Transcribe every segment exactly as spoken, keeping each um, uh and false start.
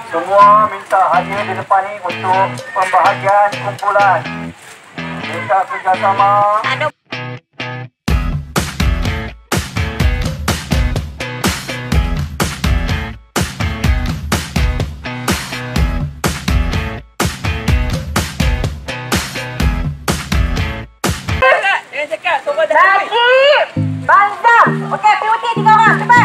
Semua minta hadir di depan ni untuk pembahagian kumpulan. Minta kerjasama. Ada. Lagi! Bangsa! Okey, P O T tiga orang, cepat!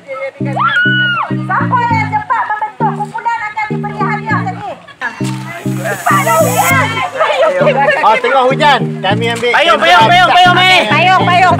Siapa yang cepat membentuk kumpulan akan diberi hadiah tadi? Cepat lagi! Oh, tengok hujan. Kami ambil Payung, payung, payung, payung, meh. Payung, payung!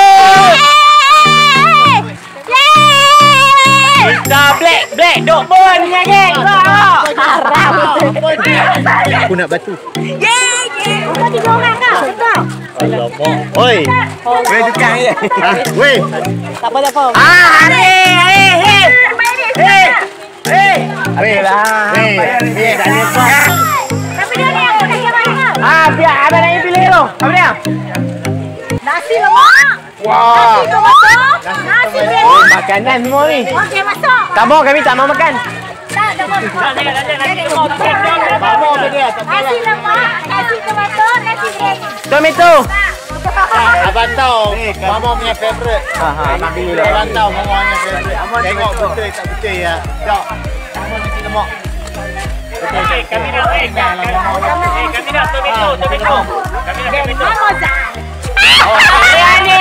Kita black, black, duk bon punya geng. Haram! Aku nak batu. Yeay! Yeay! Kau tiga orang kau, cepat! Alamak. Oi. Weh, tukang je. Ah, weh. Tak apa, tak apa. Ah, hari, hari, hari. Hei, hei. Weh lah. Weh, weh dah lepas. Tapi dia ni aku nak kira kau. Ah, biar abang nak pilih tu. Apa dia? Nasi lemak! Wah. Nasi tomato! Nasi biryani! Oh, makanan semua ni. Okey, masuk! Tak mau, kami tak mau makan. Tak, tak mau. Mama apa dia? Tak Nasi lemak, nasi tomato, nasi biryani. Tomato. Abang tahu, Mama punya favourite. Ha, ha, abang pilih lah. Abang tahu Mama punya favourite. Tengok betul tak betul ya. Jom. Mama nasi lemak. Eh, kami nak, eh, kami nak, eh, kami nak tomato, tomato. Kami nak tomato. Mamoza! Biryani.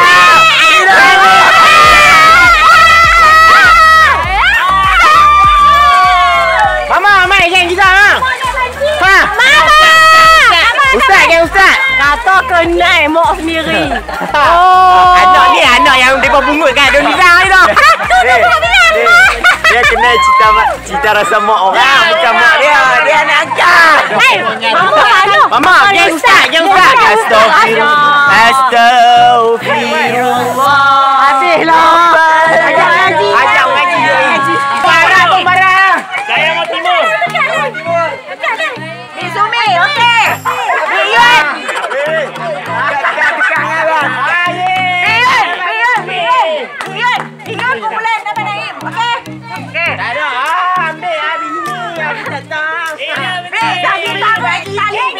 Mama, mai geng kita ha. Ha. Mama! Ustaz geng ustaz. Kata kenal mak sendiri. Oh. Anak ni anak yang depa pungut kan. Dia nirang ni dah. Dia kena cita cita rasa mak orang, bukan mak dia. Dia anak angkat. Hei, Mama mana? Mama, geng ustaz, geng ustaz. Astagfirullah. Astagfirullah. Habislah. Ajak ngaji. Ajak ngaji. Barang tu barang. Saya mau timur. Ni Sumi, okey. Riyun. Kumpulan Nama Naim, okey? Okey. Tak ada. Ah, ambil ah bini ni. Aku datang. Hei, lagi tak lagi.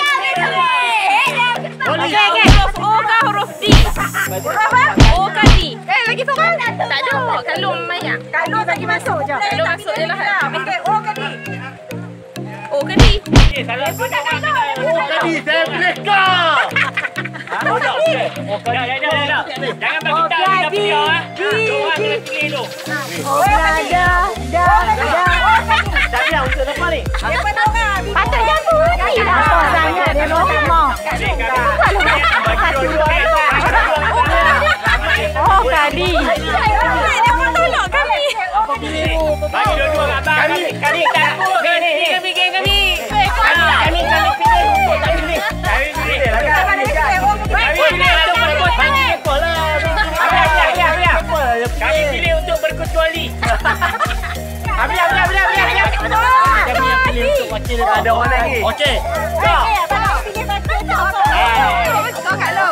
Okey, okey. O ke huruf D? Huruf apa? O ke D? Eh, lagi seorang? Tak ada. Kalau Maya. Kalau bagi masuk je. Kalau masuk je lah. Okey, O ke D? O ke D? Eh, salah tu. Oh, tadi saya pilih kau. Oh, tak. Ya, ya, ya, ya. Jangan bagi tak kita pilih ah. Orang kena pilih tu. Oh, dah, dah, dah, dah. Tak biar untuk depan ni. Yang mana orang? Patutnya aku mati lah. Apa sangat dia nak sama? Eh, kami bagi dua Oh, kali. Dia mau tolak kami. bagi dua-dua abang. Kami kami tak. Ni ni ni. Kami geng kami. Kami kami kami pilih. Tak pilih. Kami pilih lah. Kami pilih untuk berkecuali. Kami pilih untuk berkecuali. Habis, habis, habis, habis, habis. Kami yang pilih untuk wakil. Ada orang lagi. Okey. Eh, abang pilih batu tak apa. Kau kat lu.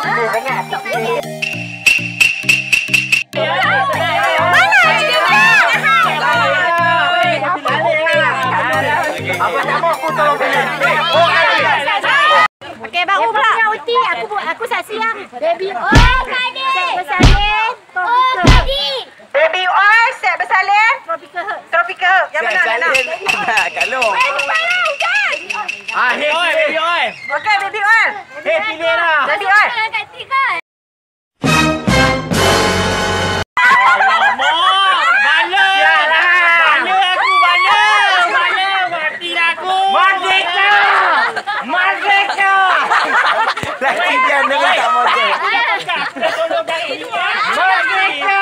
Abang tak mau aku tolong pilih. Oh, Okey, baru pula. Uti, aku aku saksi yang baby oil. Set bersalin. Oh, tadi. Baby oil, set bersalin. Tropical herb. Tropical herb. Yang mana? Yang mana? Kat lu. Eh, cepat hujan. Ah, hei, baby oil. Okey, baby oil. Hei, pilih lah. Baby oil. Kat tiga. Alamak. Bala. Bala aku, bala. Bala. Matilah aku. Merdeka! Merdeka! Lagi dia dengan tak motor. Tolong cari ni. Merdeka!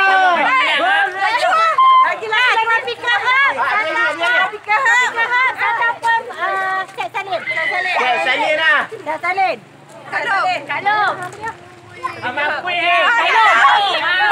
Lagi lagi tropical herb. Tropical herb. Ataupun set salin. Set salin lah. Set salin. Kalau. Kalau. Abang kuih.